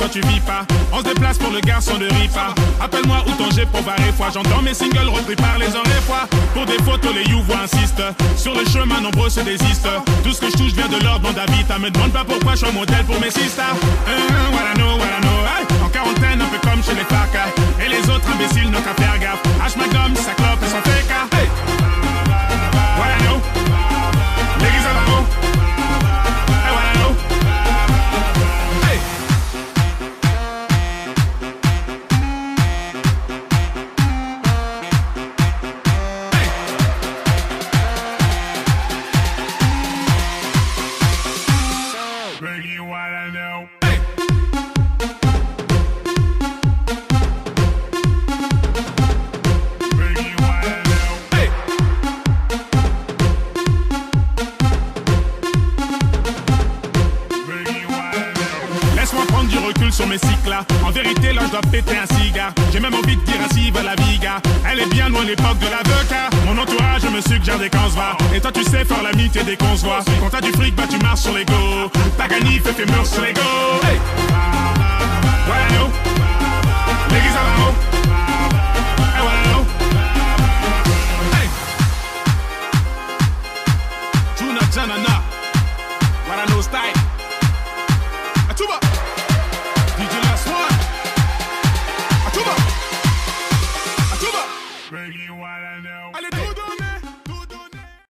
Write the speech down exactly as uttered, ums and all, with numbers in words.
soit tu vis pas. On se déplace pour le garçon de Ripa. Appelle-moi ou ton G pour barrer foi. J'entends mes singles repris par les oreilles fois. Pour des photos les you voix insistent. Sur le chemin nombreux se désistent. Tout ce que je touche vient de l'ordre d'Avita. Me demande pas pourquoi je suis un modèle pour mes sisters. uh, What I know, what I know, hey. En quarantaine un peu comme chez les Farca. Et les autres imbéciles n'ont qu'à faire gaffe. H McDom, sa clope et son F K. Hey. What I know. L'église à la haut. Hey, what I know. Hey. Bring you what I know. Hey. Bring you what I know. Hey. Bring you what I know. Laisse-moi prendre du recul sur mes cycles là. En vérité là je dois péter un cigare. J'ai même envie de dire ainsi va la viga. Elle est bien loin l'époque de l'avocat. Mon entourage me suggère des qu'on se va. Et toi tu sais faire l'amitié dès qu'on se voit. Quand t'as du fric bah tu marches sur l'ego. T'as gagné fait tes murs sur l'ego. Hey. What I know. L'église à la haut. Hey, what I know. Hey. Juna Janana. What I know style. Atuba. D J Last One. Atuba. Atuba. Bring you what I know. Allez,